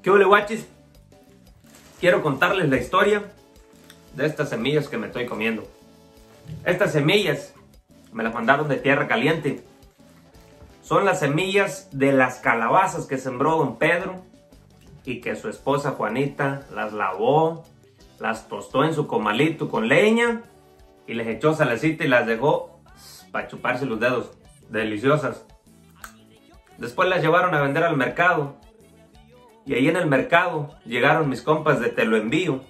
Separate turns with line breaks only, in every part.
¿Qué ole, guachis? Quiero contarles la historia de estas semillas que me estoy comiendo. Estas semillas me las mandaron de Tierra Caliente. Son las semillas de las calabazas que sembró don Pedro y que su esposa Juanita las lavó, las tostó en su comalito con leña y les echó salecita y las dejó para chuparse los dedos. Deliciosas. Después las llevaron a vender al mercado. Y ahí en el mercado llegaron mis compas de Te Lo Envío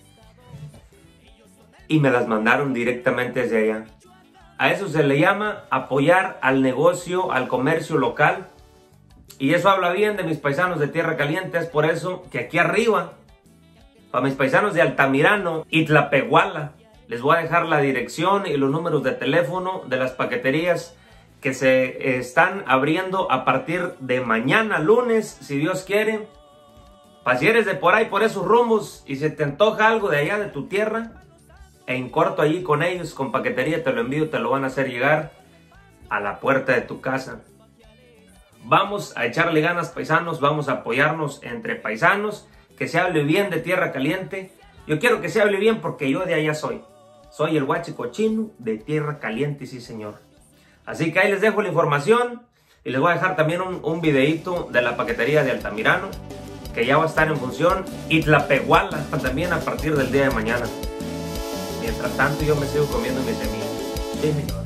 y me las mandaron directamente desde allá. A eso se le llama apoyar al negocio, al comercio local. Y eso habla bien de mis paisanos de Tierra Caliente. Es por eso que aquí arriba, para mis paisanos de Altamirano y Tlapehuala, les voy a dejar la dirección y los números de teléfono de las paqueterías que se están abriendo a partir de mañana lunes, si Dios quiere. Para si eres de por ahí, por esos rumbos, y se te antoja algo de allá de tu tierra, en corto allí con ellos, con paquetería Te Lo Envío, te lo van a hacer llegar a la puerta de tu casa. Vamos a echarle ganas, paisanos, vamos a apoyarnos entre paisanos, que se hable bien de Tierra Caliente. Yo quiero que se hable bien porque yo de allá soy. Soy el guache cochino de Tierra Caliente, sí señor. Así que ahí les dejo la información y les voy a dejar también un videito de la paquetería de Altamirano, que ya va a estar en función, y Tlapehuala también a partir del día de mañana. Mientras tanto yo me sigo comiendo mis semillas. Sí, señor.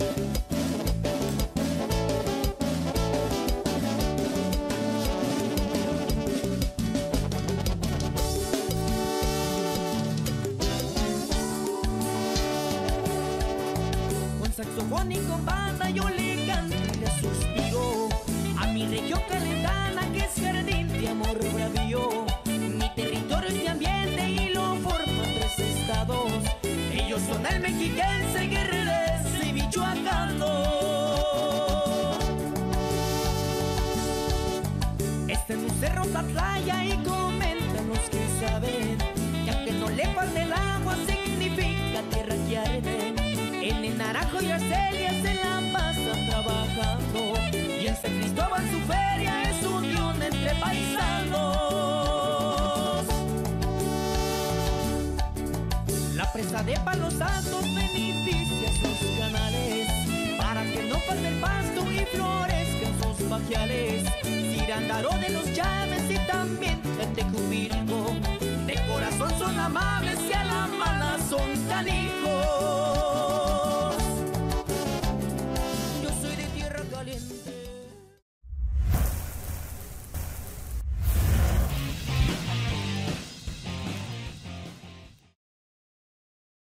Con saxofón y con banda yo le canto y le suspiro a mi región calentana que es jardín de amor bravío. Mi territorio es de ambiente y lo forman 3 estados. Ellos son el mexiquense, guerrerense y michoacano. Este es un cerro Tatlaya y comentan los que saben que aunque no le falte el agua significa tierra que arde. En el Naranjo y Arcelia se la pasan trabajando y en San Cristóbal su feria es unión entre paisanos. La presa de Palos Altos beneficia sus canales para que no falte el pasto y florezcan sus pajiales. Cirándaro de los Llaves